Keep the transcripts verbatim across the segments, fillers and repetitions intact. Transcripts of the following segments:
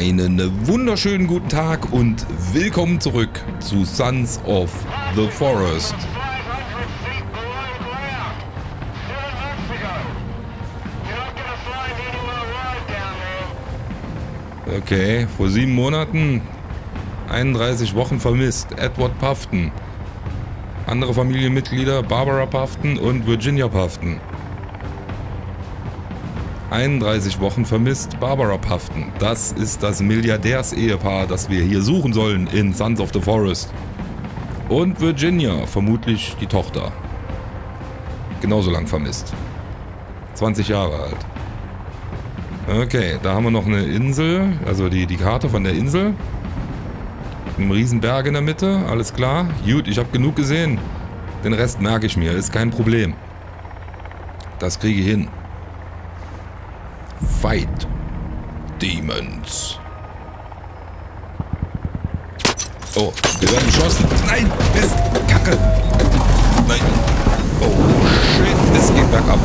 Einen wunderschönen guten Tag und willkommen zurück zu Sons of the Forest. Okay, vor sieben Monaten, einunddreißig Wochen vermisst, Edward Puffton. Andere Familienmitglieder, Barbara Puffton und Virginia Puffton. einunddreißig Wochen vermisst, Barbara Puffton. Das ist das Milliardärsehepaar, das wir hier suchen sollen in Sons of the Forest. Und Virginia, vermutlich die Tochter. Genauso lang vermisst. zwanzig Jahre alt. Okay, da haben wir noch eine Insel, also die, die Karte von der Insel. Ein Riesenberg in der Mitte, alles klar. Gut, ich habe genug gesehen. Den Rest merke ich mir, ist kein Problem. Das kriege ich hin. Fight Demons. Oh, wir werden geschossen. Nein, Mist, Kacke. Nein. Oh, shit, es geht bergab.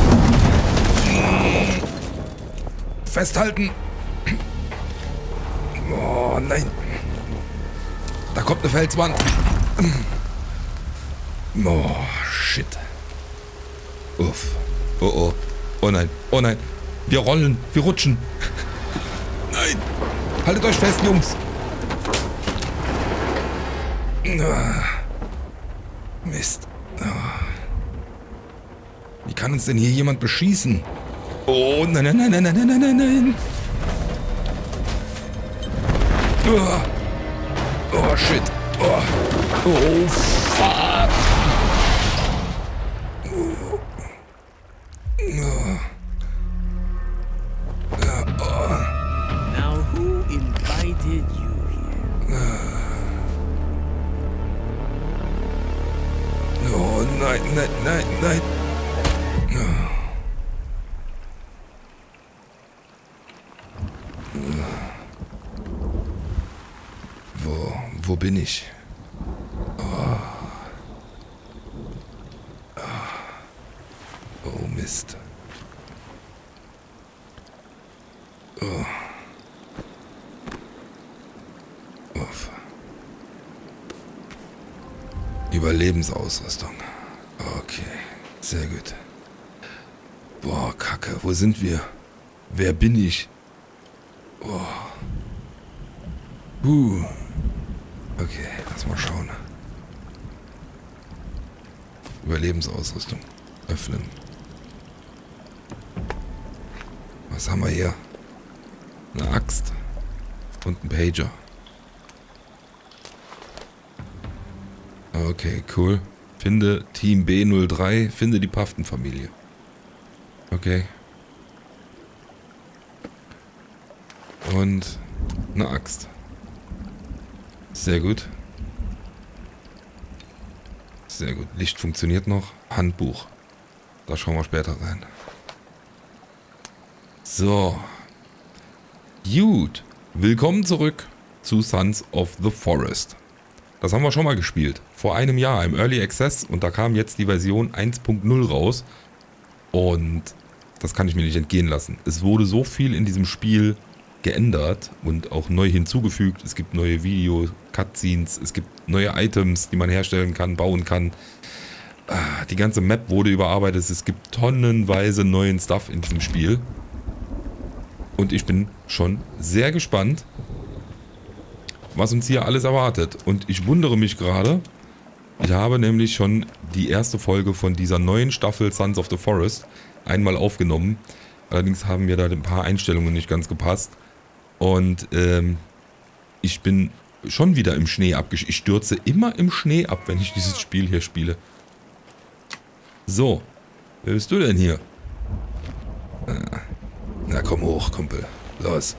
Festhalten. Oh, nein. Da kommt eine Felswand. Oh, shit. Uff. Oh, oh. Oh nein, oh nein. Wir rollen, wir rutschen. Nein. Haltet euch fest, Jungs. Mist. Wie kann uns denn hier jemand beschießen? Oh, nein, nein, nein, nein, nein, nein, nein, nein. Oh, oh shit. Oh, oh fuck. Oh. Oh. Now who invited you here? Oh nein, nein, nein, nein. Wo, wo bin ich? Oh, oh Mist. Oh. Uff. Überlebensausrüstung. Okay, sehr gut. Boah, Kacke, wo sind wir? Wer bin ich? Oh. Uh. Okay, lass mal schauen. Überlebensausrüstung. Öffnen. Was haben wir hier? Eine Axt und ein Pager. Okay, cool. Finde Team B null drei, finde die Puffton-Familie. Okay. Und eine Axt. Sehr gut. Sehr gut. Licht funktioniert noch. Handbuch. Da schauen wir später rein. So. Gut, willkommen zurück zu Sons of the Forest. Das haben wir schon mal gespielt, vor einem Jahr im Early Access und da kam jetzt die Version eins Punkt null raus und das kann ich mir nicht entgehen lassen. Es wurde so viel in diesem Spiel geändert und auch neu hinzugefügt. Es gibt neue Video, Cutscenes, es gibt neue Items, die man herstellen kann, bauen kann. Die ganze Map wurde überarbeitet, es gibt tonnenweise neuen Stuff in diesem Spiel. Und ich bin schon sehr gespannt, was uns hier alles erwartet. Und ich wundere mich gerade, ich habe nämlich schon die erste Folge von dieser neuen Staffel Sons of the Forest einmal aufgenommen. Allerdings haben mir da ein paar Einstellungen nicht ganz gepasst. Und ähm, ich bin schon wieder im Schnee abgesch... Ich stürze immer im Schnee ab, wenn ich dieses Spiel hier spiele. So, wer bist du denn hier? Ah. Na komm hoch, Kumpel. Los.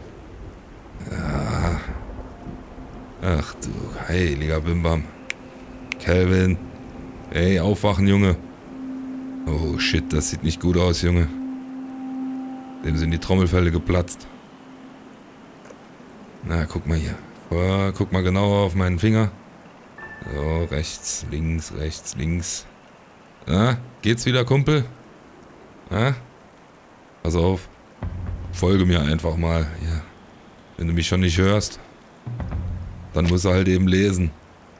Ja. Ach du heiliger Bimbam. Calvin. Ey, aufwachen, Junge. Oh shit, das sieht nicht gut aus, Junge. Dem sind die Trommelfelle geplatzt. Na, guck mal hier. Oh, guck mal genauer auf meinen Finger. So, rechts, links, rechts, links. Na, geht's wieder, Kumpel? Na? Pass auf. Folge mir einfach mal. Ja. Wenn du mich schon nicht hörst, dann musst du halt eben lesen.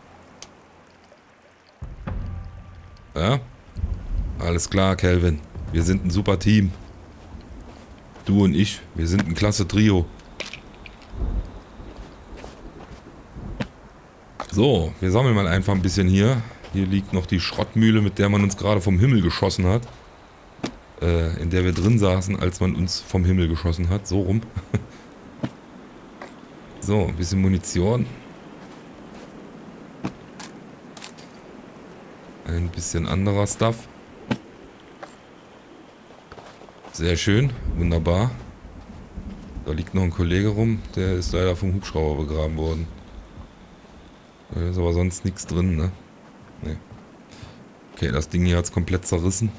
Ja? Alles klar, Kelvin. Wir sind ein super Team. Du und ich, wir sind ein klasse Trio. So, wir sammeln mal einfach ein bisschen hier. Hier liegt noch die Schrottmühle, mit der man uns gerade vom Himmel geschossen hat. Äh, in der wir drin saßen, als man uns vom Himmel geschossen hat. So rum. So, ein bisschen Munition. Ein bisschen anderer Stuff. Sehr schön, wunderbar. Da liegt noch ein Kollege rum, der ist leider vom Hubschrauber begraben worden. Da ist aber sonst nichts drin, ne? Nee. Okay, das Ding hier hat es komplett zerrissen.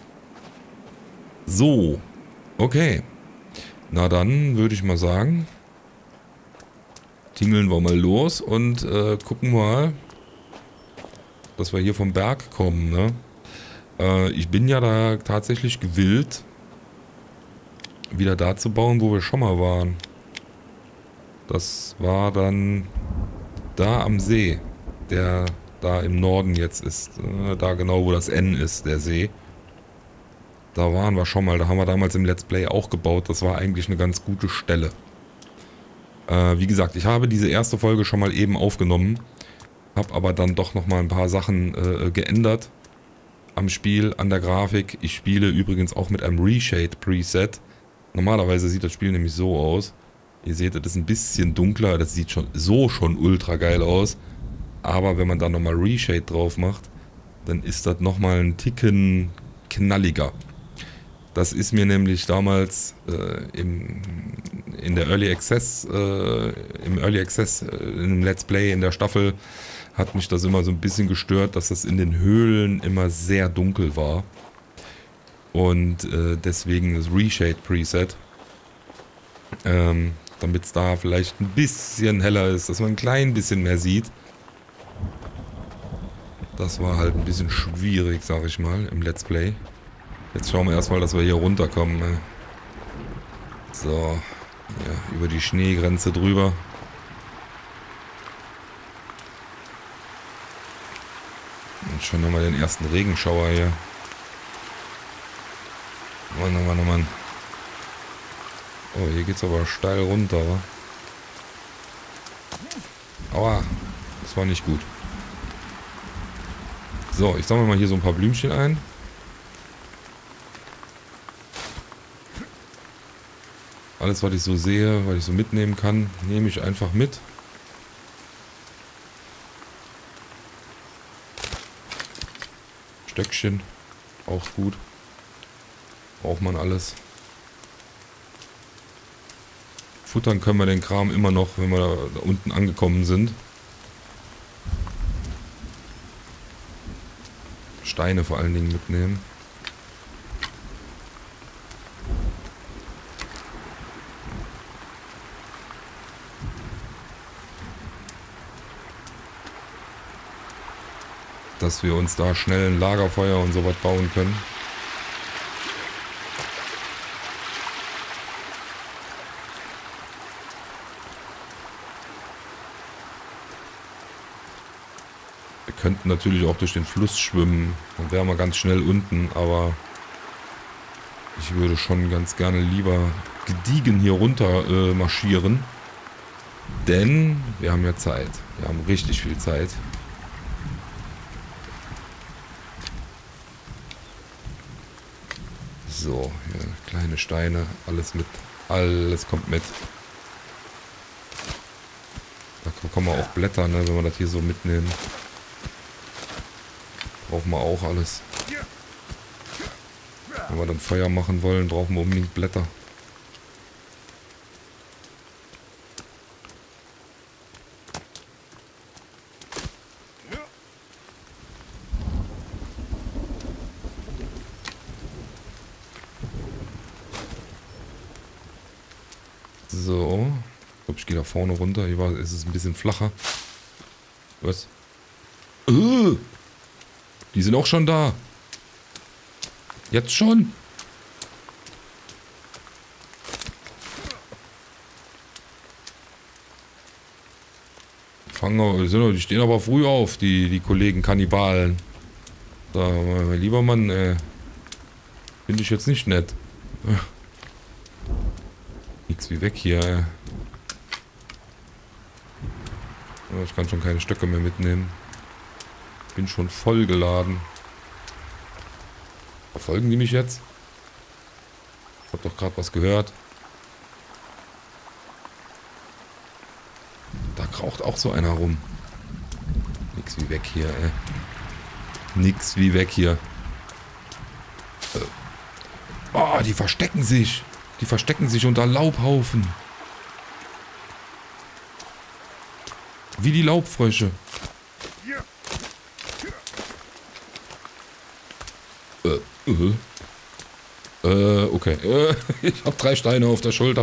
So. Okay. Na dann würde ich mal sagen, tingeln wir mal los und äh, gucken mal, dass wir hier vom Berg kommen, ne? Äh, ich bin ja da tatsächlich gewillt, wieder da zu bauen, wo wir schon mal waren. Das war dann da am See, der da im Norden jetzt ist. Äh, da genau, wo das N ist, der See. Da waren wir schon mal, da haben wir damals im Let's Play auch gebaut. Das war eigentlich eine ganz gute Stelle. Äh, wie gesagt, ich habe diese erste Folge schon mal eben aufgenommen. Habe aber dann doch nochmal ein paar Sachen äh, geändert am Spiel, an der Grafik. Ich spiele übrigens auch mit einem Reshade Preset. Normalerweise sieht das Spiel nämlich so aus. Ihr seht, das ist ein bisschen dunkler. Das sieht schon so schon ultra geil aus. Aber wenn man da nochmal Reshade drauf macht, dann ist das nochmal ein Ticken knalliger. Das ist mir nämlich damals äh, im, in der Early Access, äh, im Early Access, äh, im Let's Play in der Staffel, hat mich das immer so ein bisschen gestört, dass das in den Höhlen immer sehr dunkel war. Und äh, deswegen das Reshade Preset, ähm, damit es da vielleicht ein bisschen heller ist, dass man ein klein bisschen mehr sieht. Das war halt ein bisschen schwierig, sag ich mal, im Let's Play. Jetzt schauen wir erstmal, dass wir hier runterkommen. So, ja, über die Schneegrenze drüber. Und schon haben wir den ersten Regenschauer hier. Mann, oh Mann, oh Mann. Oh, hier geht's aber steil runter, wa? Aua, das war nicht gut. So, ich sammle mal hier so ein paar Blümchen ein. Alles, was ich so sehe, was ich so mitnehmen kann, nehme ich einfach mit. Stöckchen, auch gut. Braucht man alles. Futtern können wir den Kram immer noch, wenn wir da unten angekommen sind. Steine vor allen Dingen mitnehmen. Dass wir uns da schnell ein Lagerfeuer und sowas bauen können. Wir könnten natürlich auch durch den Fluss schwimmen, dann wären wir ganz schnell unten, aber ich würde schon ganz gerne lieber gediegen hier runter äh, marschieren, denn wir haben ja Zeit, wir haben richtig viel Zeit. So, hier kleine Steine, alles mit, alles kommt mit. Da kommen wir auch Blätter, ne, wenn wir das hier so mitnehmen. Brauchen wir auch alles. Wenn wir dann Feuer machen wollen, brauchen wir unbedingt Blätter. So. Ich glaube, ich gehe da vorne runter. Hier war, ist es ein bisschen flacher. Was? Uh, die sind auch schon da. Jetzt schon. fangen, die stehen aber früh auf, die, die Kollegen Kannibalen. Da, mein lieber Mann, äh, finde ich jetzt nicht nett. Nix wie weg hier, ey. Ich kann schon keine Stöcke mehr mitnehmen. Bin schon voll geladen. Verfolgen die mich jetzt? Ich hab doch gerade was gehört. Da kraucht auch so einer rum. Nix wie weg hier, ey. Nix wie weg hier. Äh. Oh, die verstecken sich. Die verstecken sich unter Laubhaufen. Wie die Laubfrösche. Äh, äh. Äh, okay. Äh, ich hab drei Steine auf der Schulter.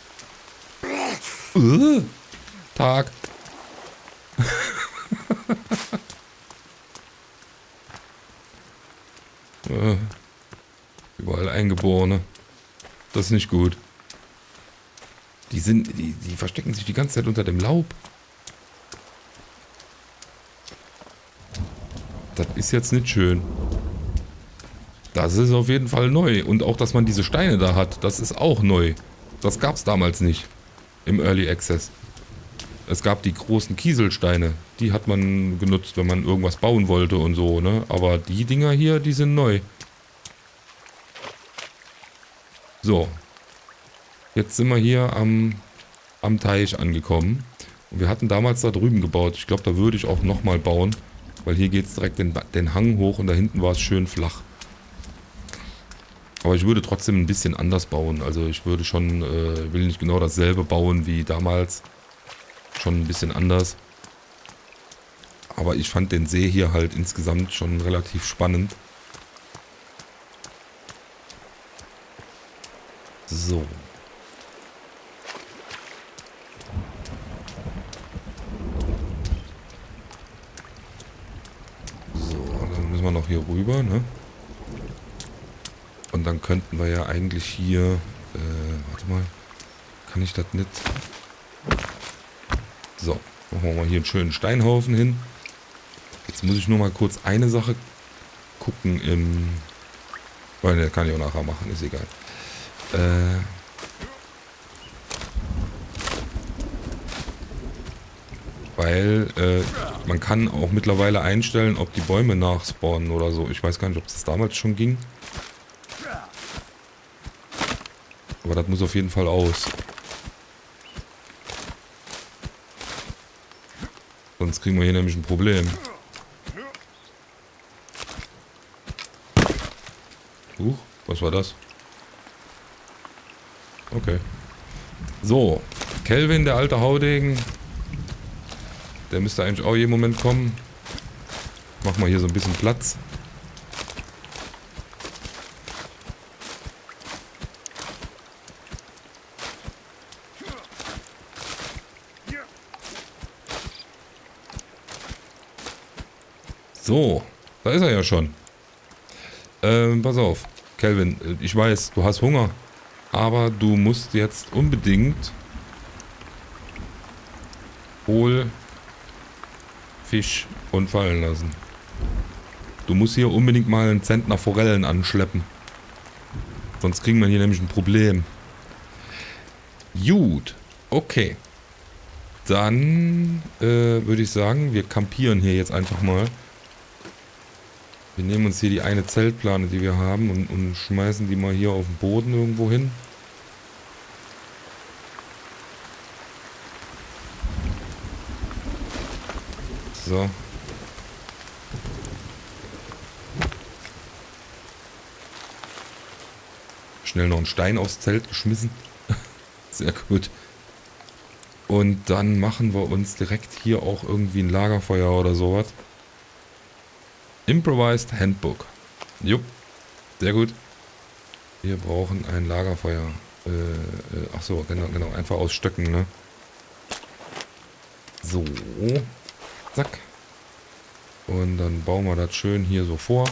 Äh, Tag. äh, überall Eingeborene. Das ist nicht gut. Die sind, die, die verstecken sich die ganze Zeit unter dem Laub. Das ist jetzt nicht schön. Das ist auf jeden Fall neu. Und auch, dass man diese Steine da hat, das ist auch neu. Das gab es damals nicht. Im Early Access. Es gab die großen Kieselsteine. Die hat man genutzt, wenn man irgendwas bauen wollte und so, ne? Aber die Dinger hier, die sind neu. So. Jetzt sind wir hier am, am Teich angekommen. Und wir hatten damals da drüben gebaut. Ich glaube, da würde ich auch nochmal bauen. Weil hier geht es direkt den, den Hang hoch und da hinten war es schön flach. Aber ich würde trotzdem ein bisschen anders bauen. Also ich würde schon, äh, will nicht genau dasselbe bauen wie damals. Schon ein bisschen anders. Aber ich fand den See hier halt insgesamt schon relativ spannend. So. So, dann müssen wir noch hier rüber, ne? Und dann könnten wir ja eigentlich hier... Äh, warte mal. Kann ich das nicht... So, machen wir mal hier einen schönen Steinhaufen hin. Jetzt muss ich nur mal kurz eine Sache gucken im... Weil, ne, kann ich auch nachher machen, ist egal. Äh... Weil, äh, man kann auch mittlerweile einstellen, ob die Bäume nachspawnen oder so. Ich weiß gar nicht, ob das damals schon ging. Aber das muss auf jeden Fall aus. Sonst kriegen wir hier nämlich ein Problem. Huch, was war das? Okay. So, Kelvin, der alte Haudegen. Der müsste eigentlich auch jeden Moment kommen. Mach mal hier so ein bisschen Platz. So, da ist er ja schon. Ähm, pass auf, Kelvin, ich weiß, du hast Hunger, aber du musst jetzt unbedingt hol Fisch und fallen lassen. Du musst hier unbedingt mal einen Zentner Forellen anschleppen. Sonst kriegen wir hier nämlich ein Problem. Gut, okay. Dann äh, würde ich sagen, wir campieren hier jetzt einfach mal. Wir nehmen uns hier die eine Zeltplane, die wir haben, und, und schmeißen die mal hier auf den Boden irgendwo hin. So. Schnell noch einen Stein aufs Zelt geschmissen. Sehr gut. Und dann machen wir uns direkt hier auch irgendwie ein Lagerfeuer oder sowas. Improvised Handbook. Jupp. Sehr gut. Wir brauchen ein Lagerfeuer. Äh, äh, ach so, genau, genau. Einfach aus Stöcken, ne? So. Zack. Und dann bauen wir das schön hier so vor.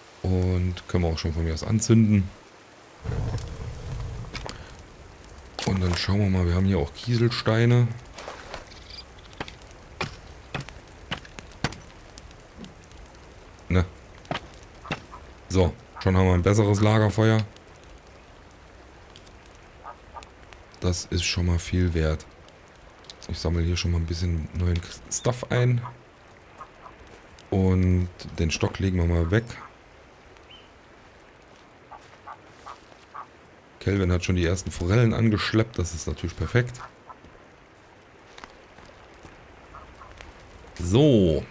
Und können wir auch schon von mir aus anzünden. Und und dann schauen wir mal, wir haben hier auch Kieselsteine. Ne. So, schon haben wir ein besseres Lagerfeuer. Das ist schon mal viel wert. Ich sammle hier schon mal ein bisschen neuen Stuff ein. Und den Stock legen wir mal weg. Kelvin hat schon die ersten Forellen angeschleppt. Das ist natürlich perfekt. So.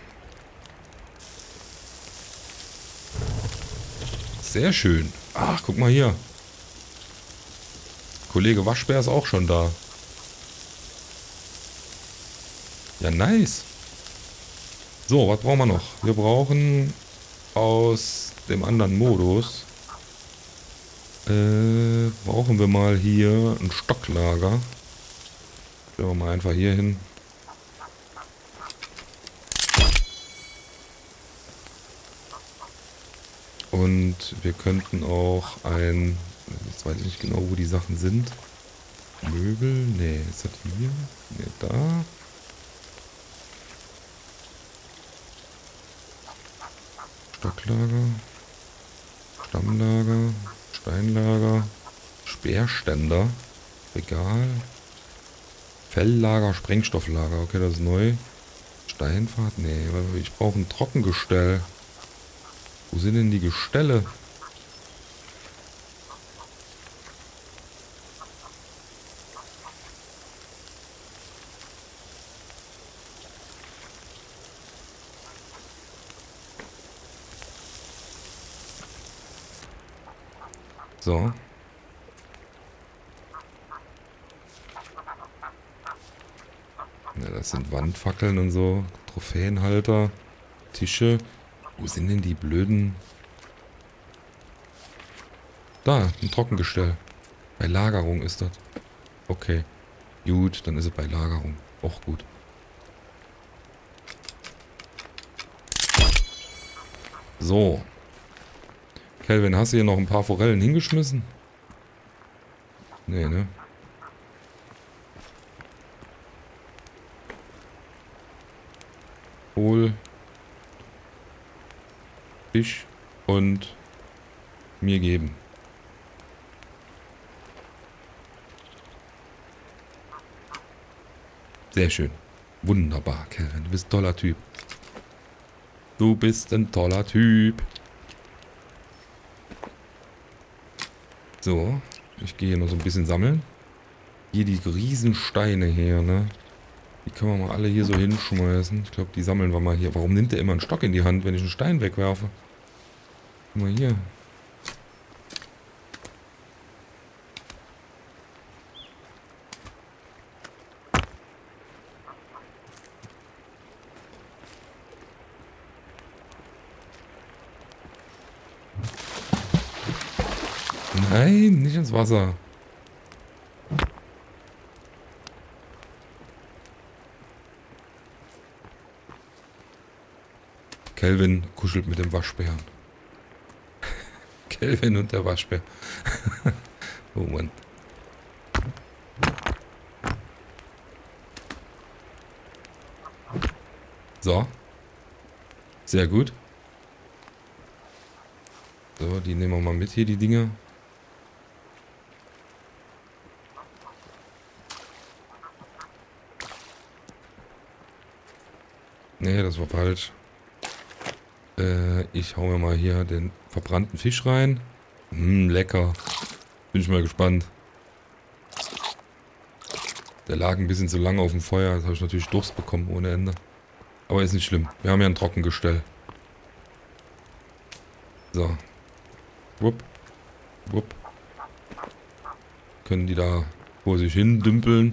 Sehr schön. Ach, guck mal hier. Kollege Waschbär ist auch schon da. Ja, nice. So, was brauchen wir noch? Wir brauchen aus dem anderen Modus äh, brauchen wir mal hier ein Stocklager. Stellen wir mal einfach hier hin. Und wir könnten auch ein, jetzt weiß ich nicht genau, wo die Sachen sind. Möbel, nee, ist das hier? Nee, da. Stocklager, Stammlager, Steinlager, Speerständer, Regal, Felllager, Sprengstofflager, okay, das ist neu. Steinfahrt, nee, ich brauche ein Trockengestell. Wo sind denn die Gestelle? So. Ja, das sind Wandfackeln und so. Trophäenhalter. Tische. Wo sind denn die blöden... Da, ein Trockengestell. Bei Lagerung ist das. Okay. Gut, dann ist es bei Lagerung. Auch gut. So. Kelvin, hast du hier noch ein paar Forellen hingeschmissen? Nee, ne? Hol Fisch und mir geben. Sehr schön. Wunderbar, Kelvin. Du bist ein toller Typ. Du bist ein toller Typ. So, ich gehe hier noch so ein bisschen sammeln. Hier die Riesensteine her, ne? Die können wir mal alle hier so hinschmeißen. Ich glaube, die sammeln wir mal hier. Warum nimmt der immer einen Stock in die Hand, wenn ich einen Stein wegwerfe? Guck mal hier. Nein, nicht ins Wasser. Kelvin kuschelt mit dem Waschbären. Kelvin und der Waschbär. Oh Mann. So. Sehr gut. So, die nehmen wir mal mit hier, die Dinger. Nee, das war falsch. Äh, ich hau mir mal hier den verbrannten Fisch rein. Hm, lecker. Bin ich mal gespannt. Der lag ein bisschen zu lange auf dem Feuer. Jetzt habe ich natürlich Durst bekommen ohne Ende. Aber ist nicht schlimm. Wir haben ja ein Trockengestell. So. Wupp. Wupp. Können die da vor sich hin dümpeln.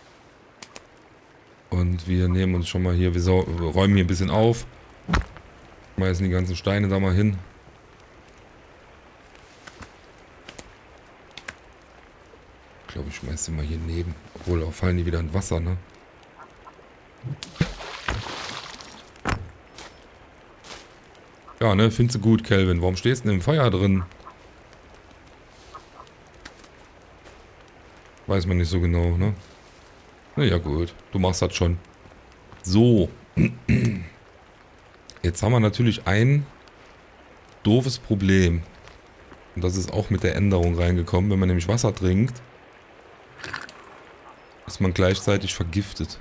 Und wir nehmen uns schon mal hier, wir, so, wir räumen hier ein bisschen auf. Schmeißen die ganzen Steine da mal hin. Ich glaube, ich schmeiße sie mal hier neben. Obwohl, da fallen die wieder in Wasser, ne? Ja, ne? Findest du gut, Kelvin. Warum stehst du denn im Feuer drin? Weiß man nicht so genau, ne? Naja gut, du machst das schon. So. Jetzt haben wir natürlich ein doofes Problem. Und das ist auch mit der Änderung reingekommen. Wenn man nämlich Wasser trinkt, ist man gleichzeitig vergiftet.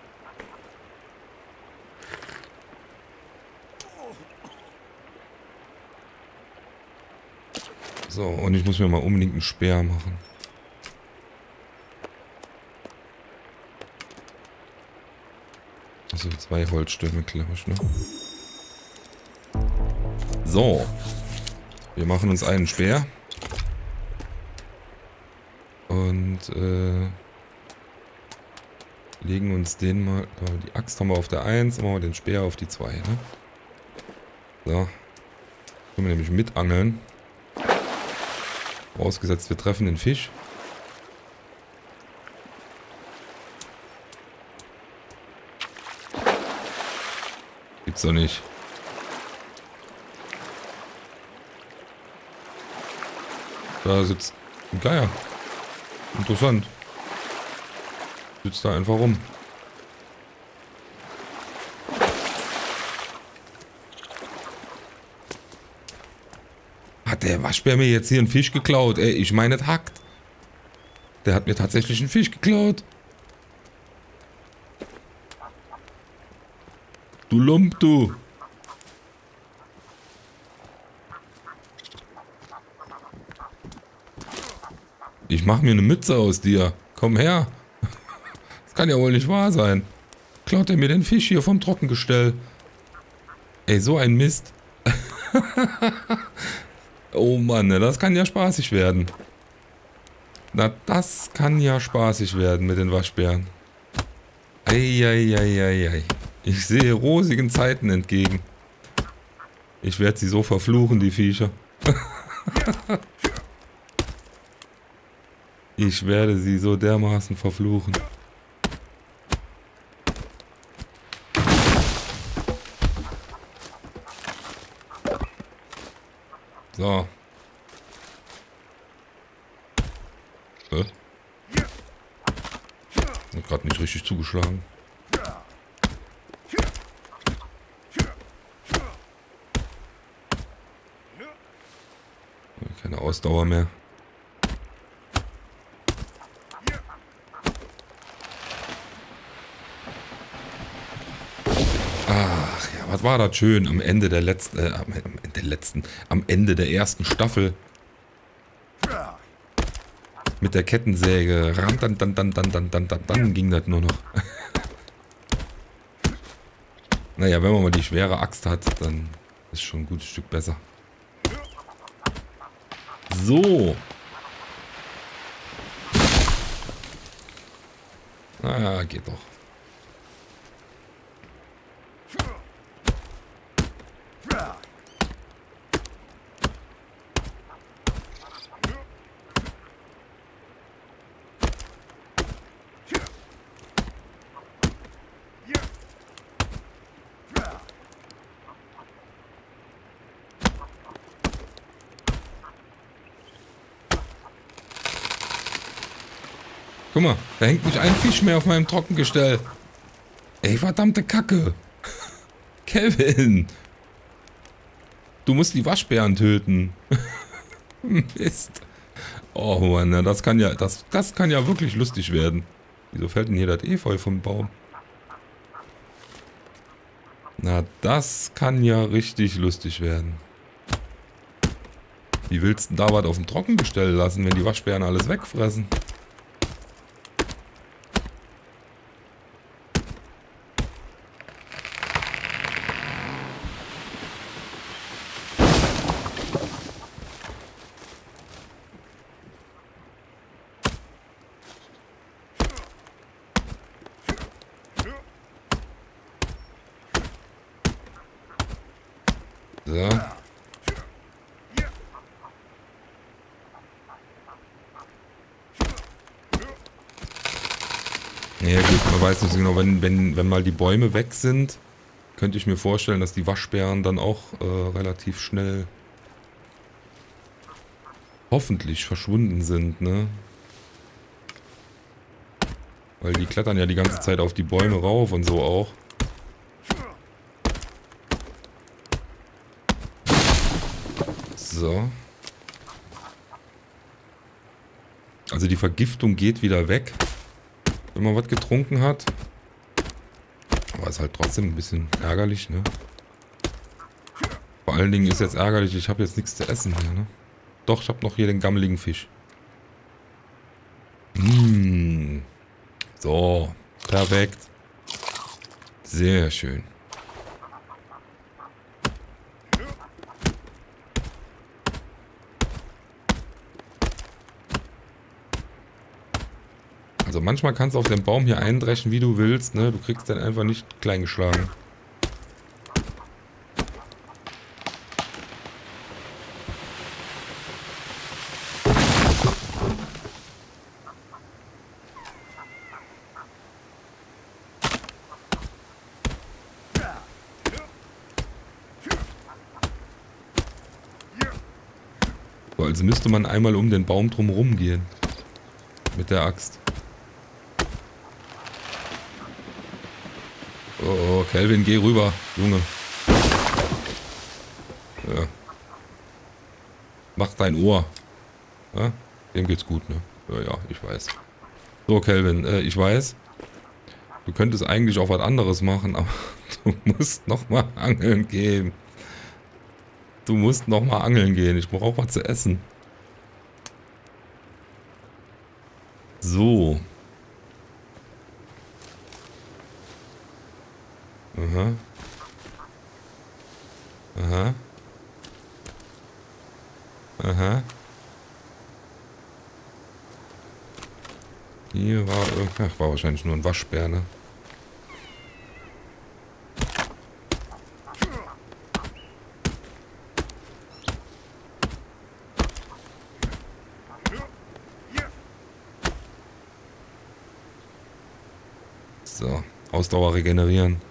So, und ich muss mir mal unbedingt einen Speer machen. Also zwei Holzstämme, glaube ich, ne? So. Wir machen uns einen Speer. Und, äh... legen uns den mal... Die Axt haben wir auf der eins, machen wir den Speer auf die zwei, ne? So. Können wir nämlich mit angeln. Vorausgesetzt, wir treffen den Fisch. Gibt's doch nicht. Da sitzt ein Geier. Interessant. Sitzt da einfach rum. Hat der Waschbär mir jetzt hier einen Fisch geklaut? Ey, ich meine, das hackt. Der hat mir tatsächlich einen Fisch geklaut. Du Lump, du. Ich mach mir eine Mütze aus dir. Komm her. Das kann ja wohl nicht wahr sein. Klaut er mir den Fisch hier vom Trockengestell. Ey, so ein Mist. Oh Mann, ne, das kann ja spaßig werden. Na, das kann ja spaßig werden mit den Waschbären. Eieieiei. Ich sehe rosigen Zeiten entgegen. Ich werde sie so verfluchen, die Viecher. Ich werde sie so dermaßen verfluchen. So. Äh? Hat gerade nicht richtig zugeschlagen. Keine Ausdauer mehr. Ach ja, was war das schön am Ende der letzten, äh, am Ende der letzten, am Ende der ersten Staffel. Mit der Kettensäge. Dann, dann, dann, dann, dann, dann, dann, dann ging das nur noch. Naja, wenn man mal die schwere Axt hat, dann ist schon ein gutes Stück besser. So. Ah, geht doch. Guck mal, da hängt nicht ein Fisch mehr auf meinem Trockengestell. Ey, verdammte Kacke. Kevin. Du musst die Waschbären töten. Mist. Oh Mann, das kann ja, das, das kann ja wirklich lustig werden. Wieso fällt denn hier das Efeu vom Baum? Na, das kann ja richtig lustig werden. Wie willst du denn da was auf dem Trockengestell lassen, wenn die Waschbären alles wegfressen? So. Ja gut, man weiß nicht genau, wenn, wenn, wenn mal die Bäume weg sind, könnte ich mir vorstellen, dass die Waschbären dann auch äh, relativ schnell hoffentlich verschwunden sind, ne? Weil die klettern ja die ganze Zeit auf die Bäume rauf und so auch. So. Also die Vergiftung geht wieder weg, wenn man was getrunken hat. Aber ist halt trotzdem ein bisschen ärgerlich, ne? Vor allen Dingen ist jetzt ärgerlich, ich habe jetzt nichts zu essen hier, ne? Doch, ich habe noch hier den gammeligen Fisch. Mmh. So, perfekt. Sehr schön. Also manchmal kannst du auf den Baum hier eindreschen, wie du willst, ne? Du kriegst den einfach nicht klein geschlagen. So, also müsste man einmal um den Baum drumherum gehen. Mit der Axt. Oh, oh, Kelvin, geh rüber, Junge. Ja. Mach dein Ohr. Ja? Dem geht's gut, ne? Ja, ja, ich weiß. So, Kelvin, äh, ich weiß. Du könntest eigentlich auch was anderes machen, aber du musst nochmal angeln gehen. Du musst nochmal angeln gehen. Ich brauche was zu essen. So. Aha. Aha. Aha. Hier war... Ach, war wahrscheinlich nur ein Waschbär, ne? So. Ausdauer regenerieren.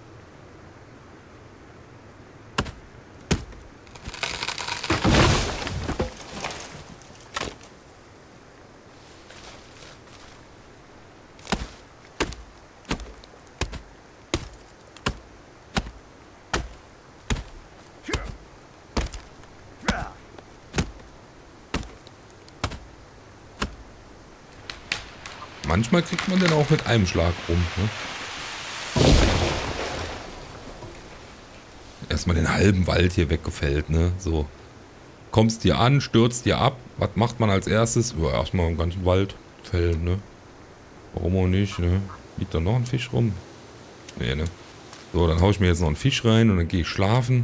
Manchmal kriegt man den auch mit einem Schlag rum. Ne? Erstmal den halben Wald hier weggefällt. Ne? So. Kommst dir an, stürzt dir ab. Was macht man als erstes? Ja, erstmal den ganzen Wald fällen. Ne? Warum auch nicht? Ne? Liegt da noch ein Fisch rum? Nee, ne? So, dann haue ich mir jetzt noch einen Fisch rein und dann gehe ich schlafen.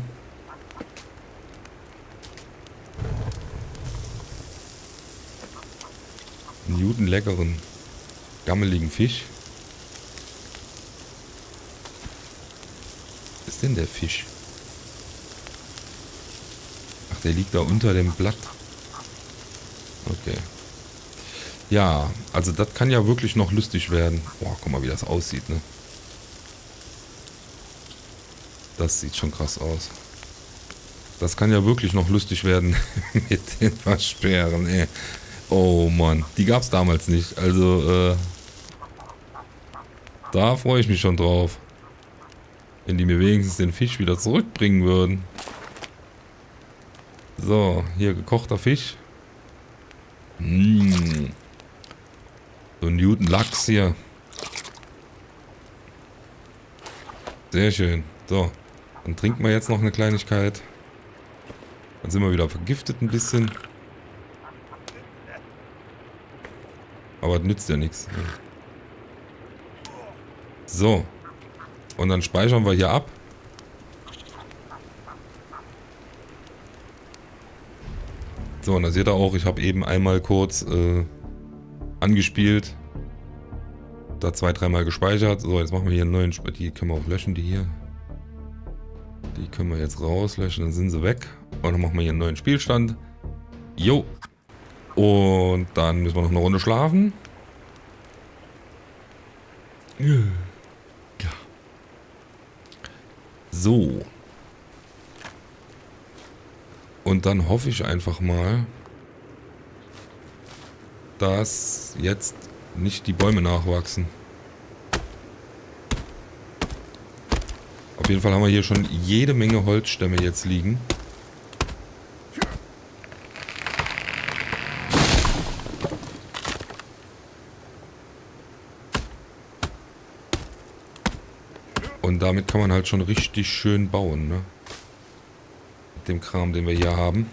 Einen guten, leckeren, gammeligen Fisch. Was ist denn der Fisch? Ach, der liegt da unter dem Blatt. Okay. Ja, also das kann ja wirklich noch lustig werden. Boah, guck mal, wie das aussieht, ne? Das sieht schon krass aus. Das kann ja wirklich noch lustig werden mit den Waschbären, ey. Oh Mann, die gab's damals nicht. Also, äh, da freue ich mich schon drauf. Wenn die mir wenigstens den Fisch wieder zurückbringen würden. So, hier gekochter Fisch. Mmh. So ein Newton Lachs hier. Sehr schön. So, dann trinken wir jetzt noch eine Kleinigkeit. Dann sind wir wieder vergiftet ein bisschen. Aber das nützt ja nichts. So. Und dann speichern wir hier ab. So, und da seht ihr auch, ich habe eben einmal kurz äh, angespielt. Da zwei, dreimal gespeichert. So, jetzt machen wir hier einen neuen Sp- Die können wir auch löschen, die hier. Die können wir jetzt rauslöschen, dann sind sie weg. Und dann machen wir hier einen neuen Spielstand. Jo. Und dann müssen wir noch eine Runde schlafen. Ja. So. Und dann hoffe ich einfach mal, dass jetzt nicht die Bäume nachwachsen. Auf jeden Fall haben wir hier schon jede Menge Holzstämme jetzt liegen. Und damit kann man halt schon richtig schön bauen, ne? Mit dem Kram, den wir hier haben.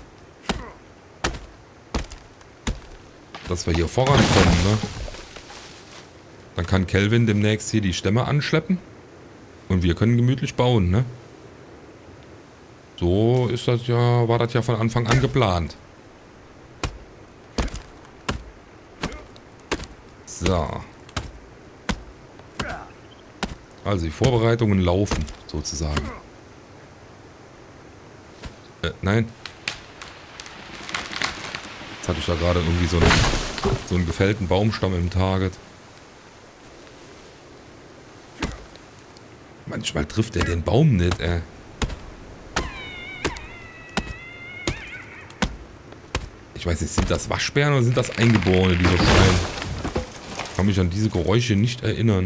Dass wir hier vorankommen, ne? Dann kann Kelvin demnächst hier die Stämme anschleppen. Und wir können gemütlich bauen, ne? So ist das ja, war das ja von Anfang an geplant. So. Also die Vorbereitungen laufen, sozusagen. Äh, nein. Jetzt hatte ich da gerade irgendwie so einen, so einen gefällten Baumstamm im Target. Manchmal trifft er den Baum nicht, ey. Ich weiß nicht, sind das Waschbären oder sind das Eingeborene, die so schreien? Ich kann mich an diese Geräusche nicht erinnern.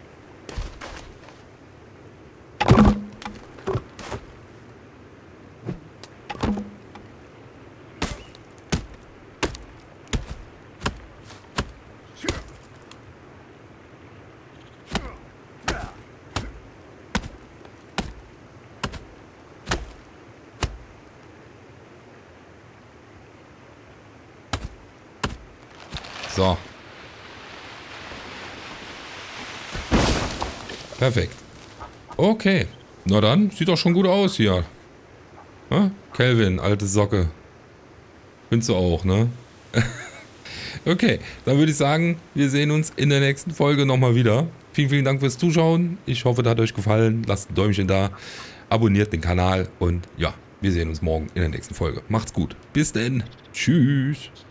So. Perfekt. Okay. Na dann, sieht doch schon gut aus hier. Ha? Kelvin, alte Socke. Findest du auch, ne? Okay, dann würde ich sagen, wir sehen uns in der nächsten Folge nochmal wieder. Vielen, vielen Dank fürs Zuschauen. Ich hoffe, das hat euch gefallen. Lasst ein Däumchen da. Abonniert den Kanal und ja, wir sehen uns morgen in der nächsten Folge. Macht's gut. Bis denn. Tschüss.